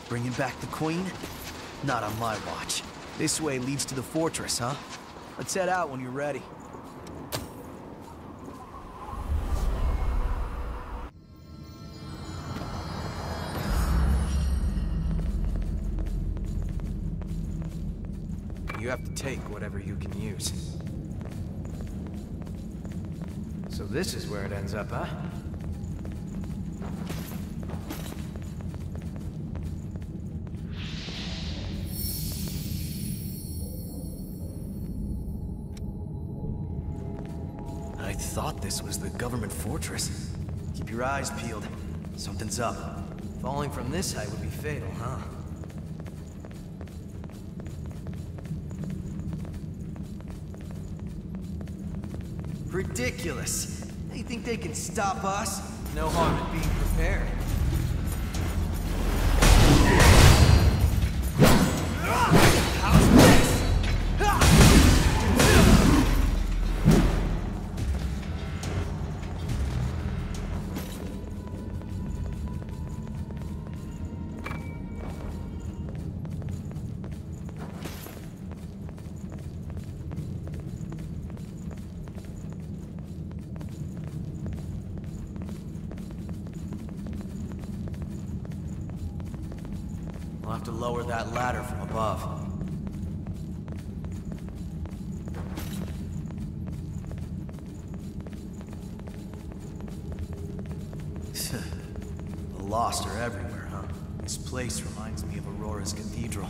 Bringing back the Queen? Not on my watch. This way leads to the fortress, huh? Let's head out when you're ready. You have to take whatever you can use. So this is where it ends up, huh? I thought this was the government fortress. Keep your eyes peeled. Something's up. Falling from this height would be fatal, huh? Ridiculous! They think they can stop us? No harm in being prepared. How's this? I'll have to lower that ladder from above. The Lost are everywhere, huh? This place reminds me of Aurora's cathedral.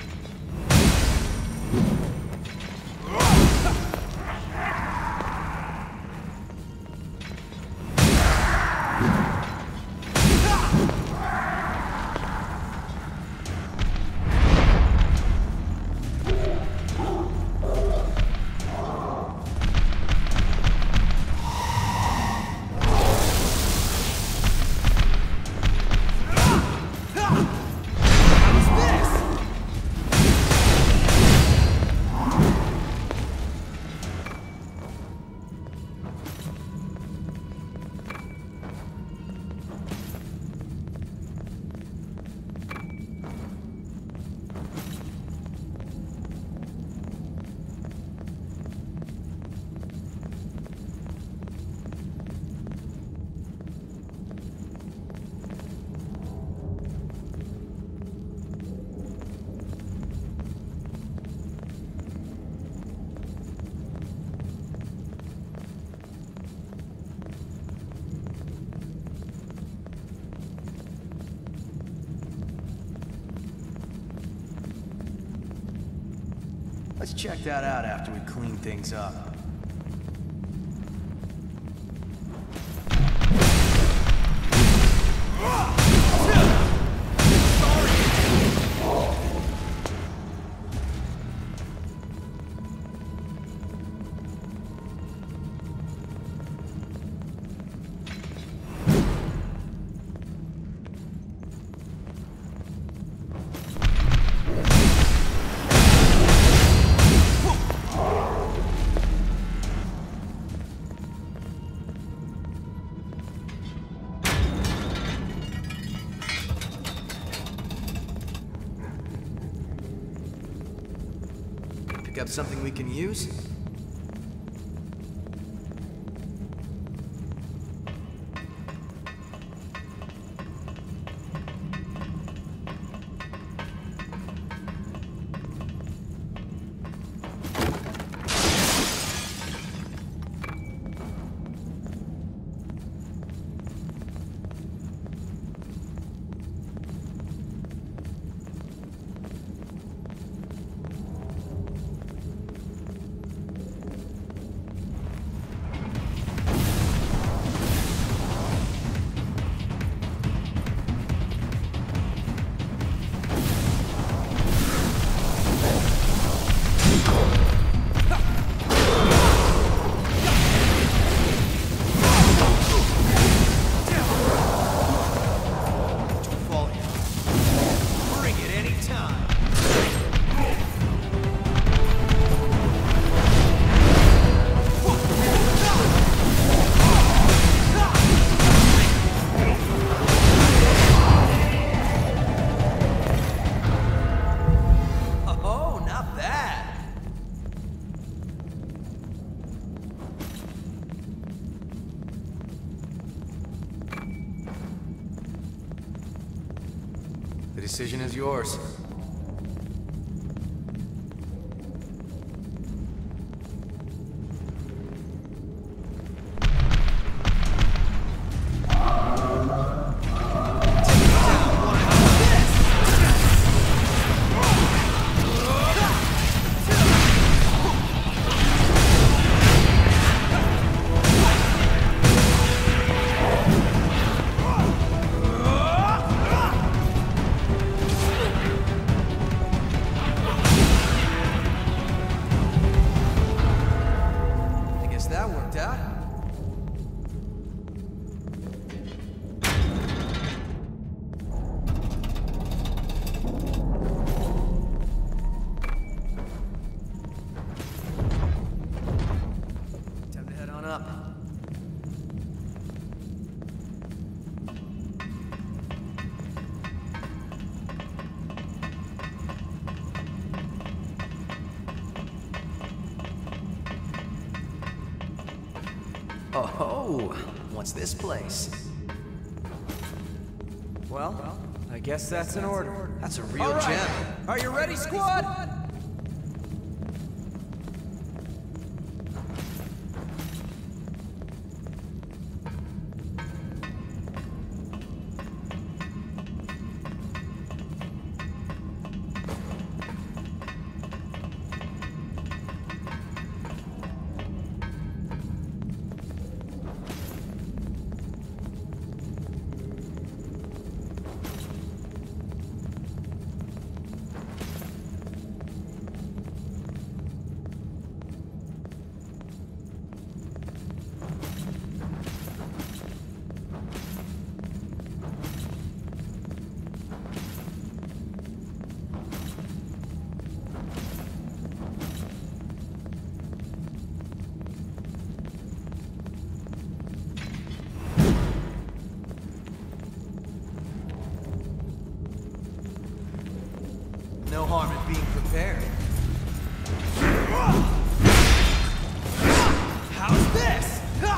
Let's check that out after we clean things up. Got something we can use? The decision is yours. That worked out. Time to head on up. Oh, what's this place? Well, I guess that's an order. That's a real gem. Are you ready, squad? No harm in being prepared. How's this?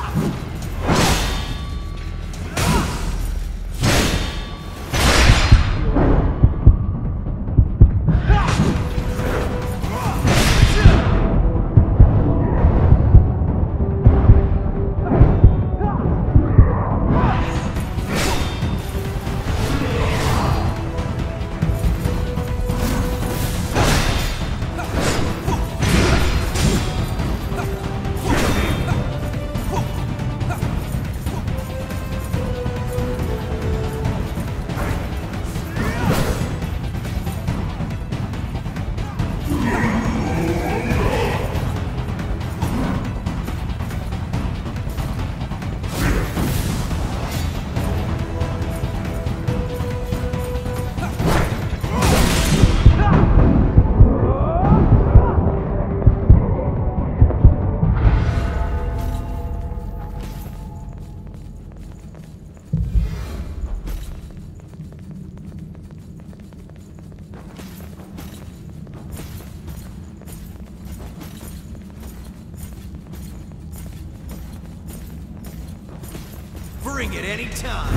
Bring it any time.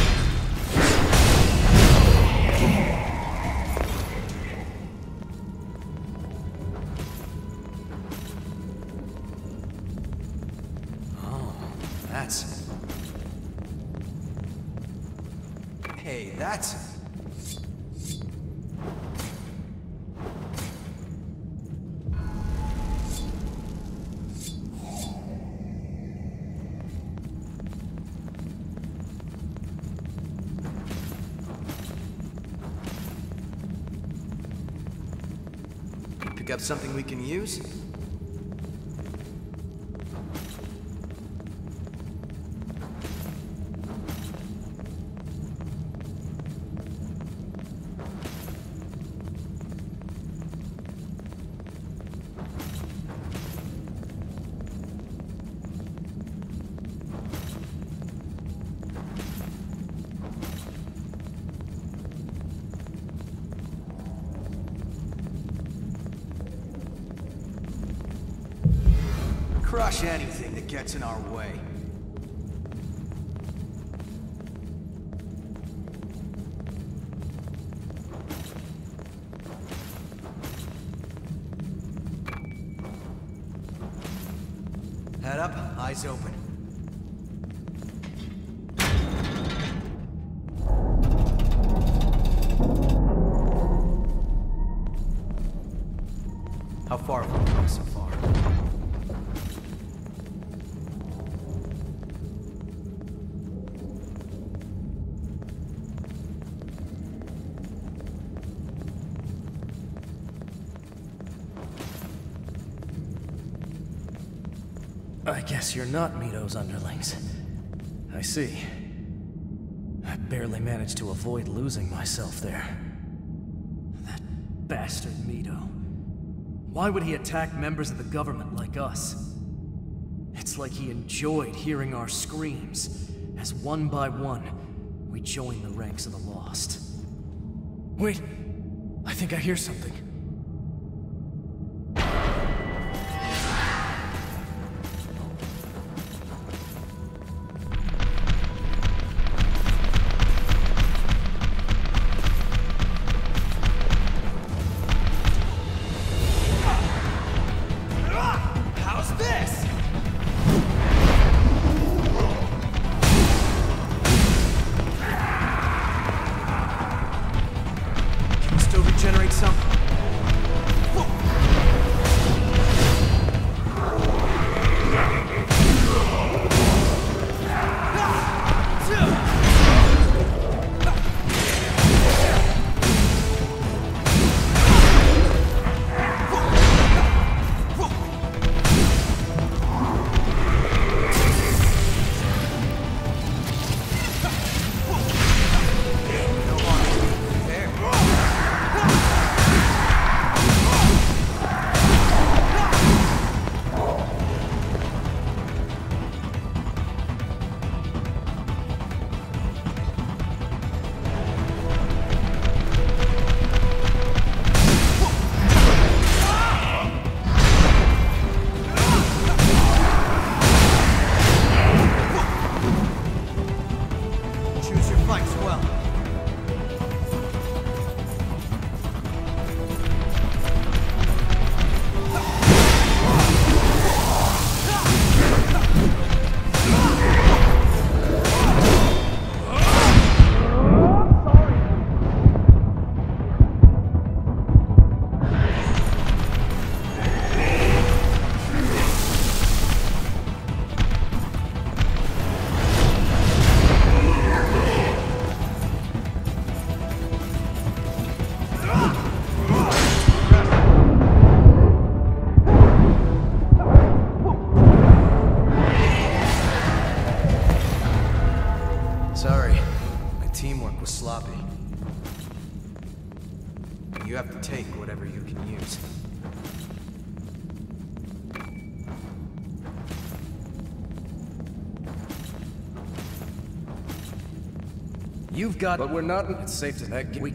That's... Hey, that's... Pick up something we can use? Crush anything that gets in our way. Eyes open. How far have we come so far? I guess you're not Mito's underlings. I see. I barely managed to avoid losing myself there. That bastard Mito. Why would he attack members of the government like us? It's like he enjoyed hearing our screams, as one by one, we joined the ranks of the Lost. Wait, I think I hear something. Generate some. Sorry, my teamwork was sloppy. You have to take whatever you can use. You've got... But we're not... It's safe to that... We...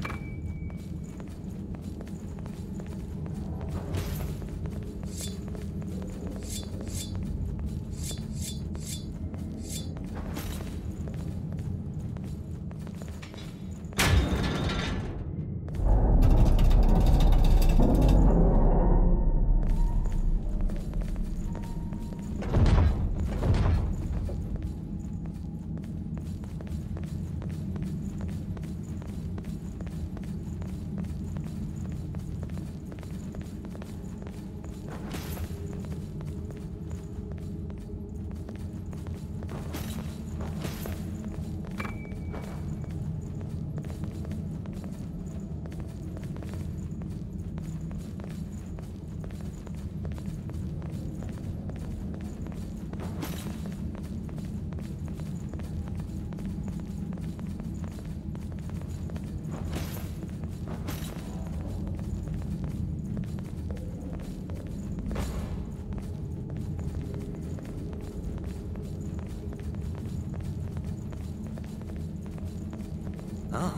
Oh.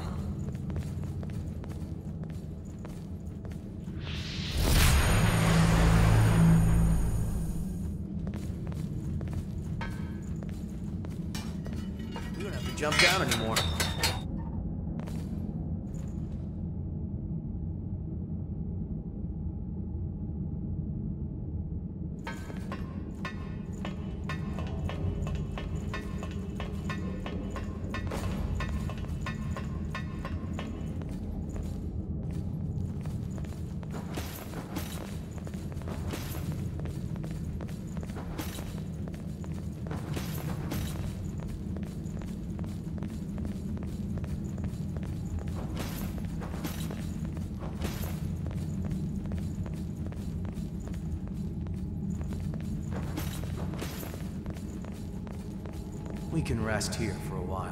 We don't have to jump down anymore. We can rest here for a while.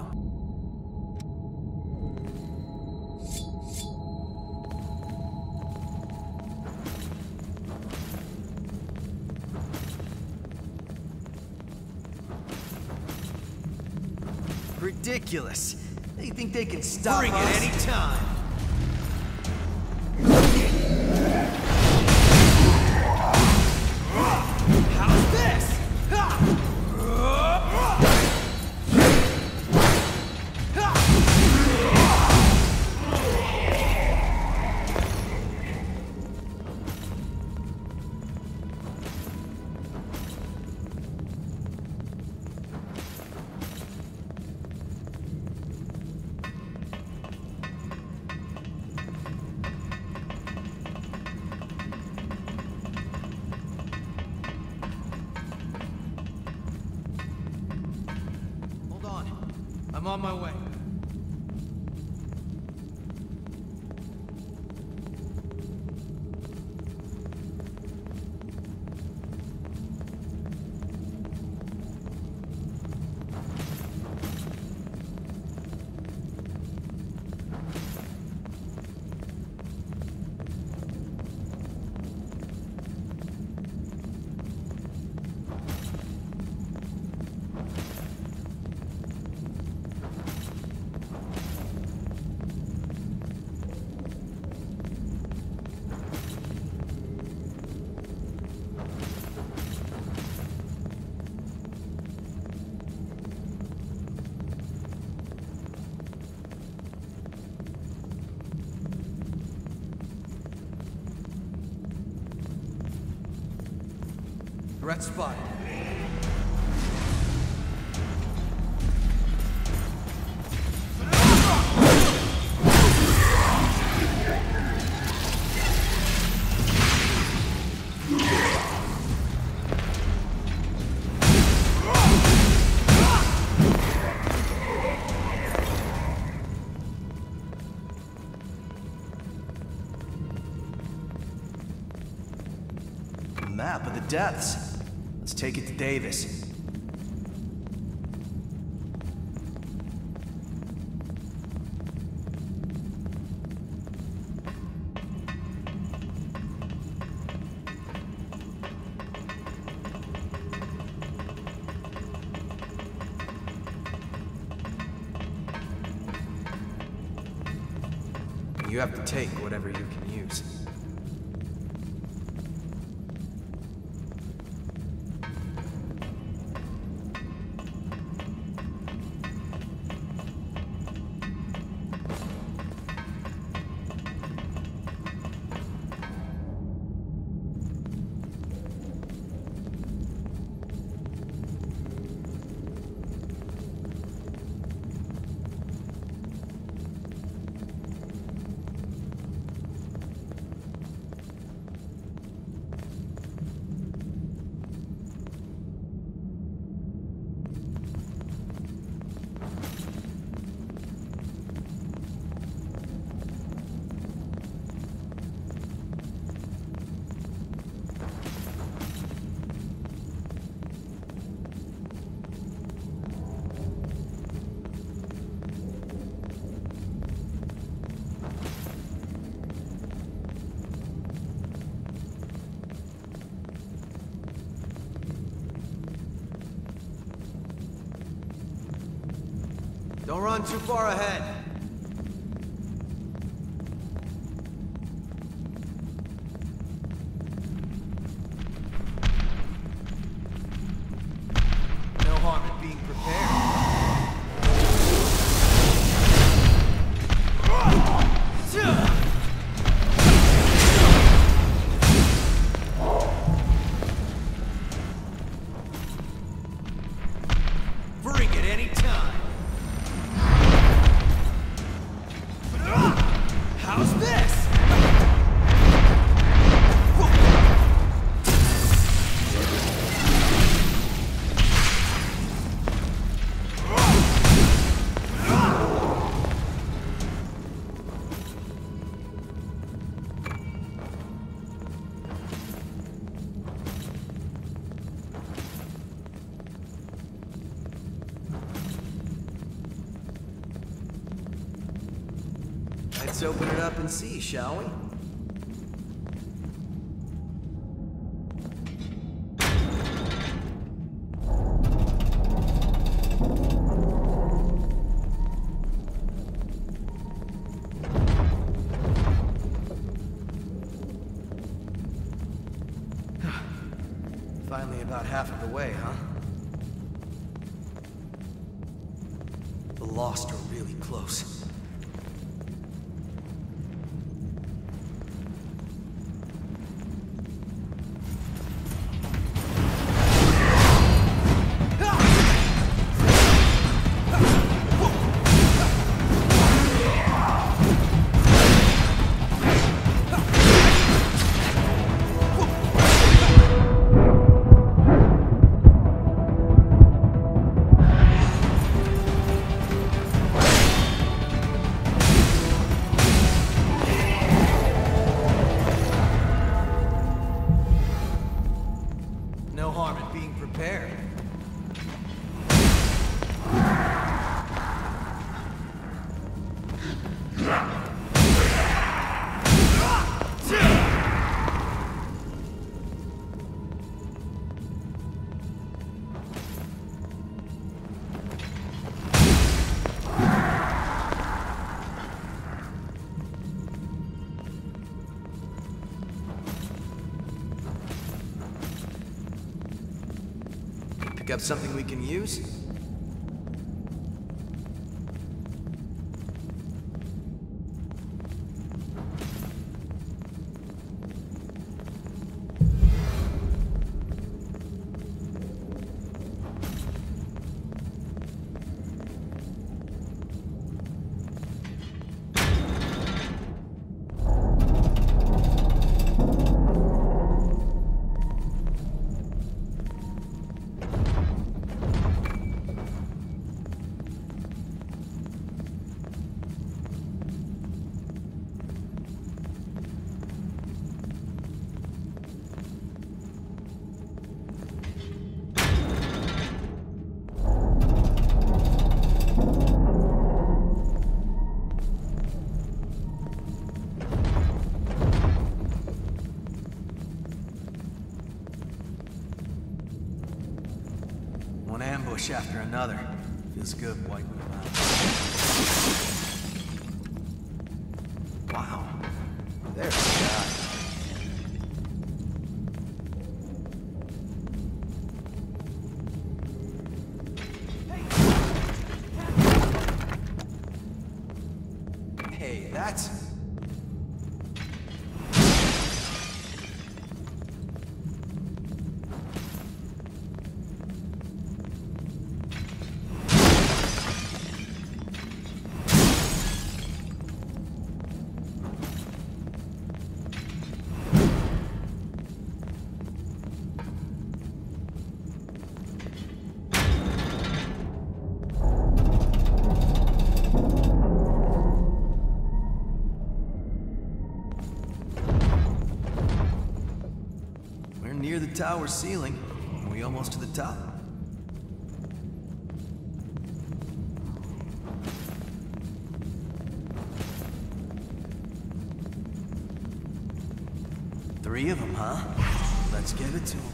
Ridiculous. They think they can stop us. Bring it any time. How's this? I'm on my way. Threat spotted. Map of the depths. Let's take it to Davis. You have to take whatever you can use. Don't run too far ahead. No harm in being prepared. Bring it any time. How's this? Let's open it up and see, shall we? Finally about half of the way, huh? The Lost are really close. No harm in being prepared. Pick up something we can use? One ambush after another. Feels good wiping them out. Wow. There's the guy. Hey, that's... Near the tower ceiling. Are we almost to the top? Three of them, huh? Let's give it to them.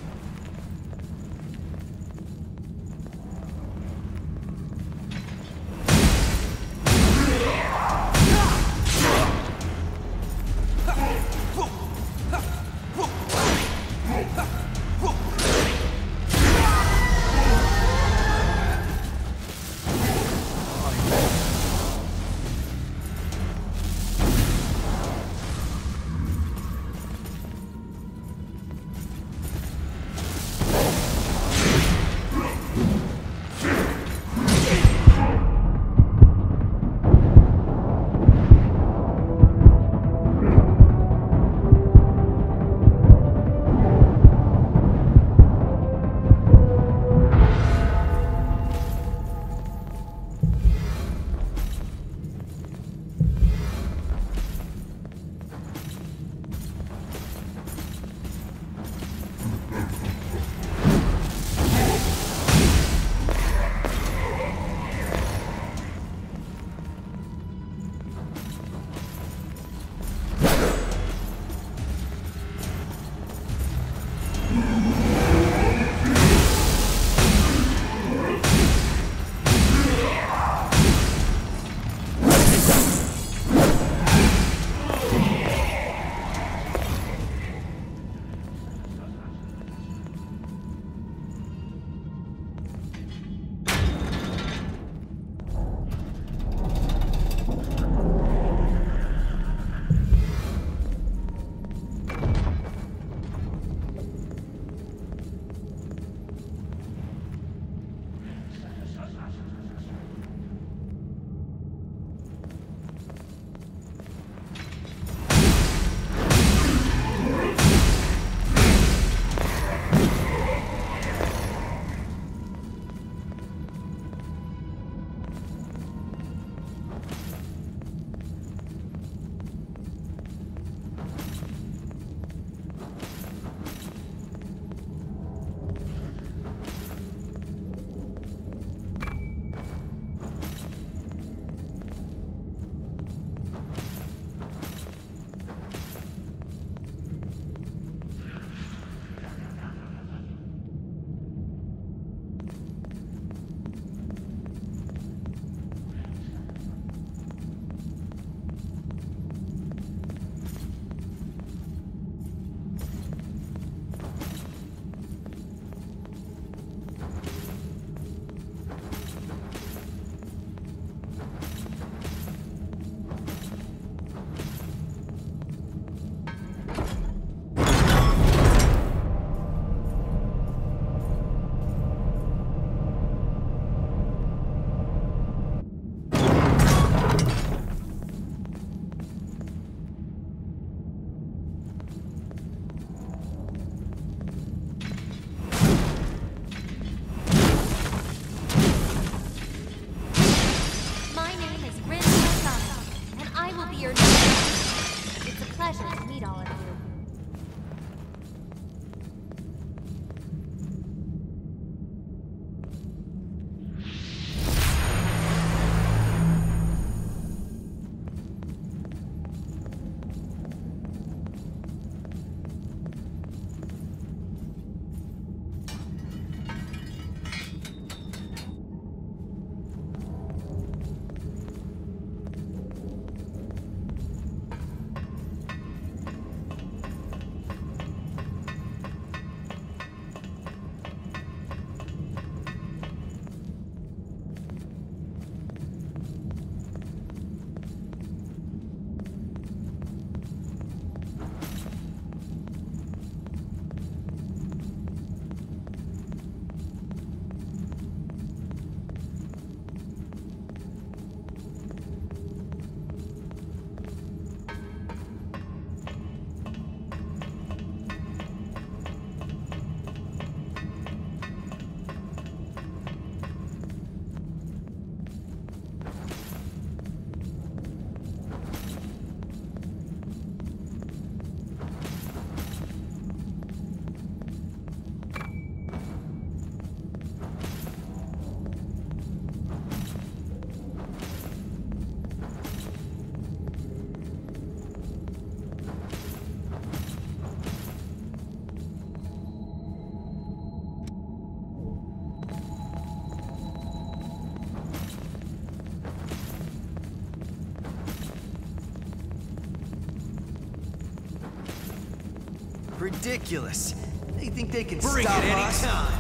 Ridiculous. They think they can Bring stop it any us? time.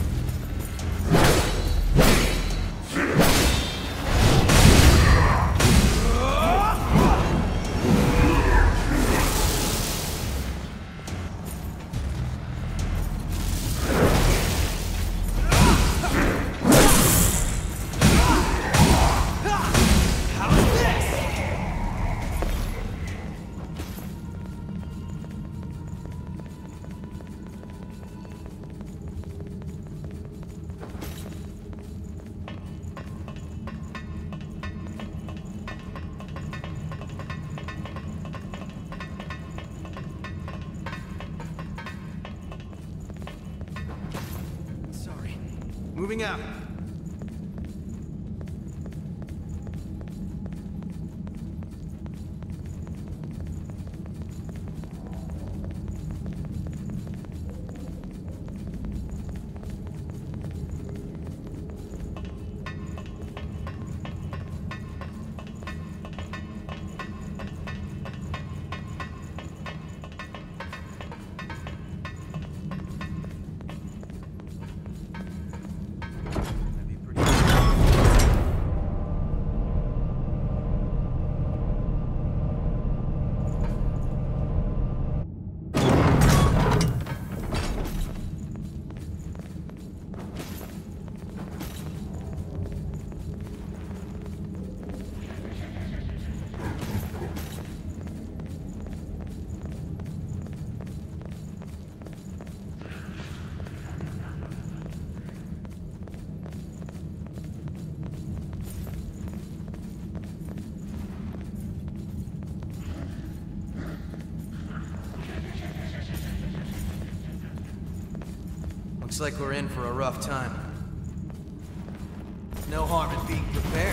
Sorry. Moving out. That'd be pretty Looks like we're in for a rough time. No harm in being prepared.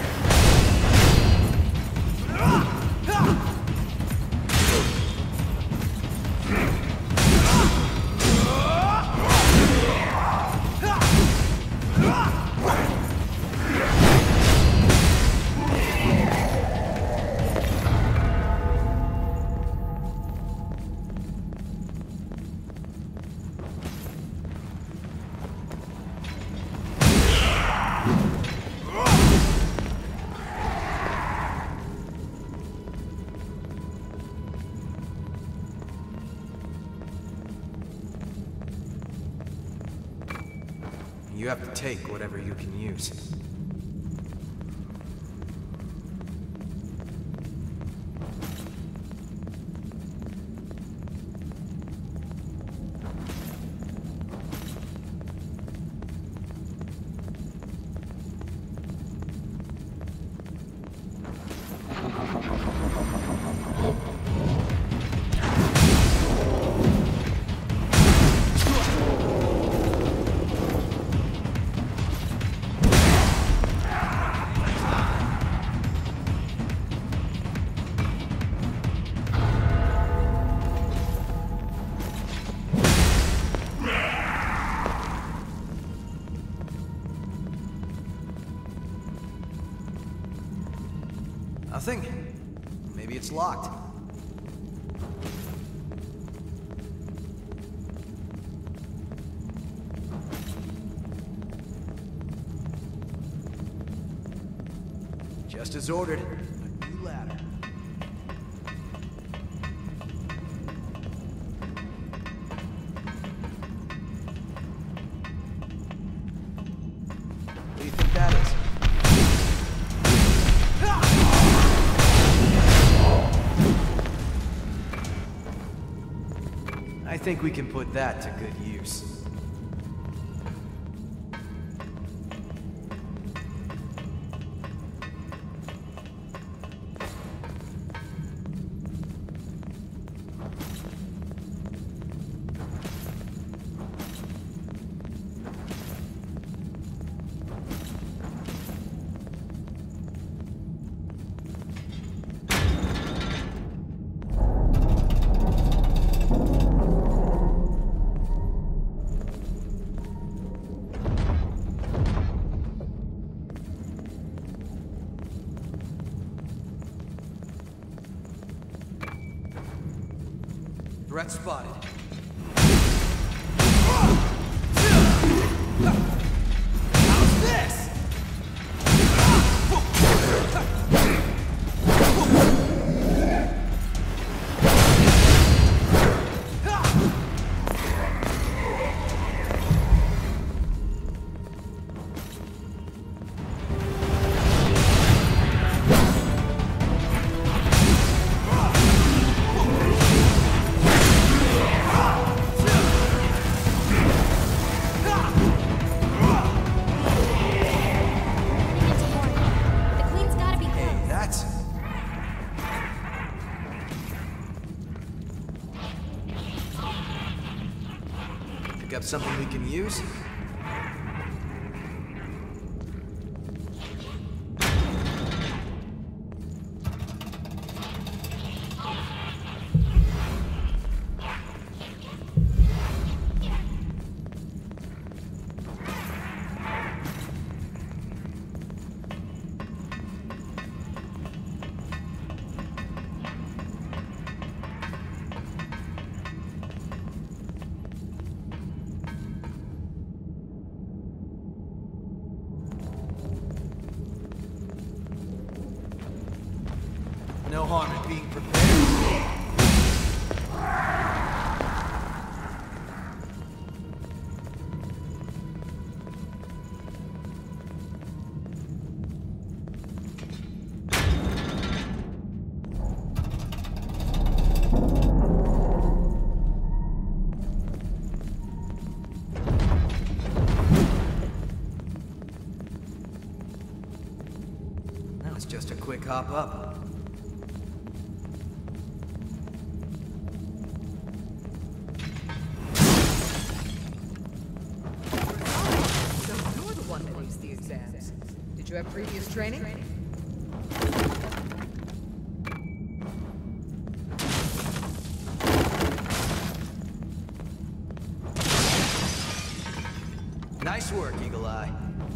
You have to take whatever you can use. Nothing. Maybe it's locked. Just as ordered. A new ladder. What do you think that is? I think we can put that to good use. Threat spotted. How's this? The Queen's gotta be close. That's... Pick up something we can use? No harm in being prepared. Now it's just a quick hop up. So you're the one that aced the exams. Did you have previous training? Nice work, Eagle Eye.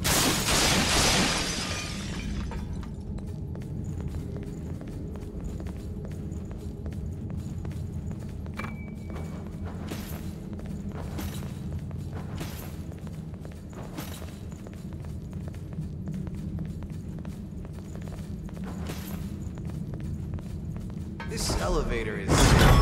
This elevator is...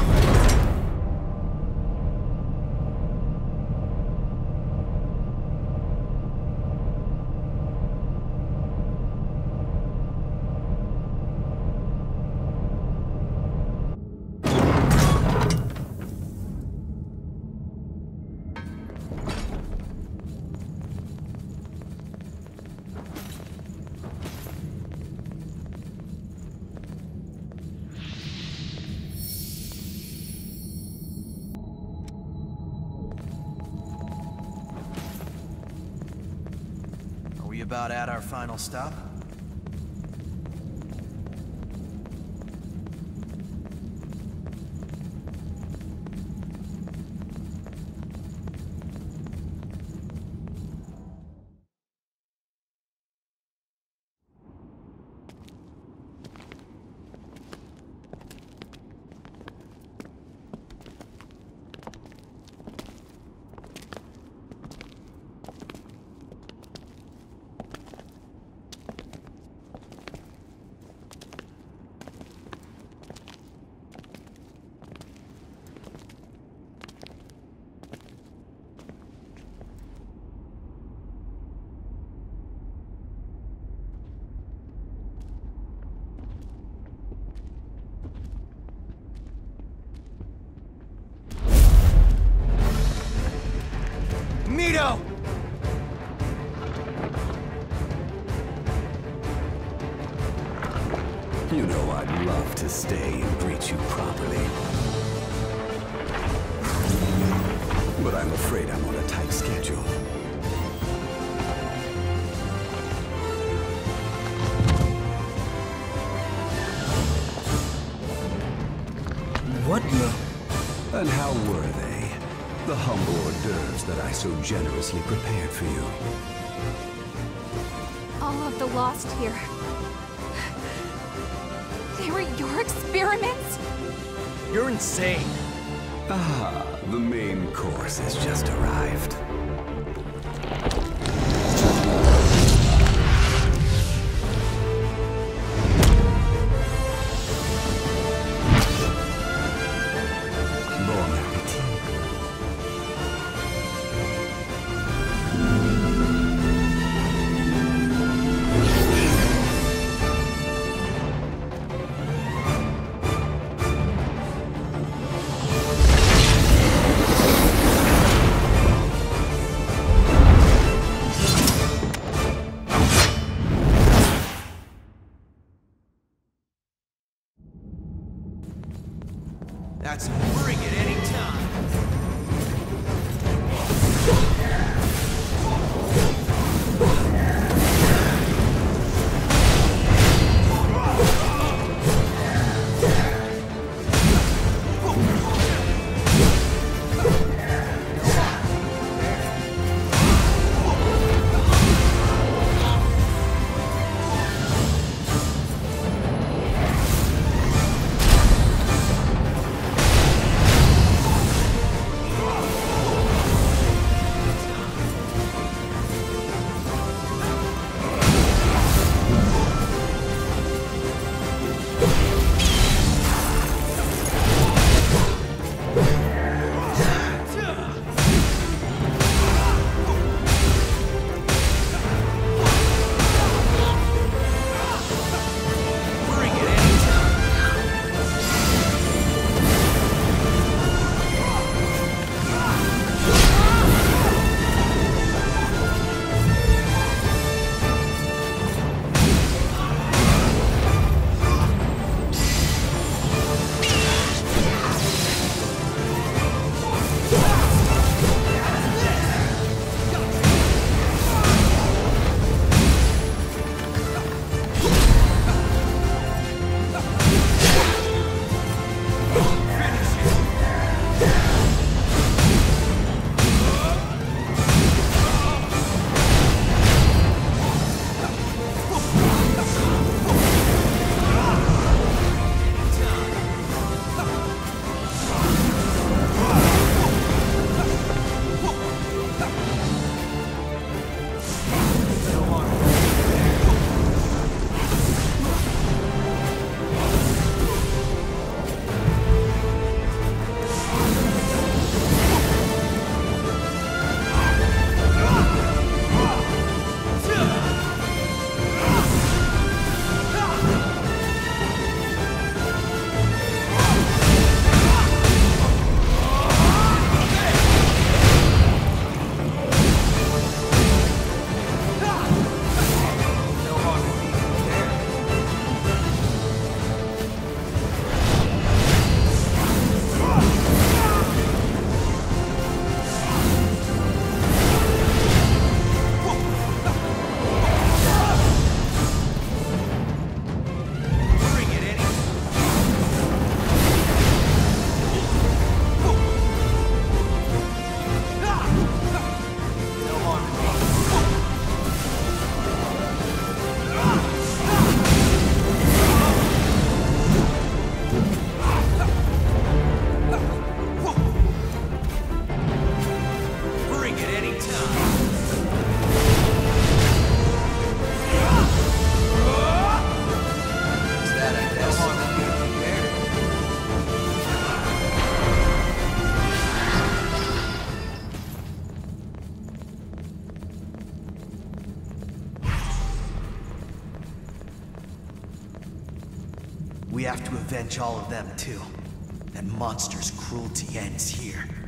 Are we about at our final stop? Mito! You know I'd love to stay and greet you properly. But I'm afraid I'm on a tight schedule. What the? And how were they? The humble hors d'oeuvres that I so generously prepared for you. All of the lost here. They were your experiments? You're insane. Ah, the main course has just arrived. That's bring it anytime. We have to avenge all of them, too. That monster's cruelty ends here.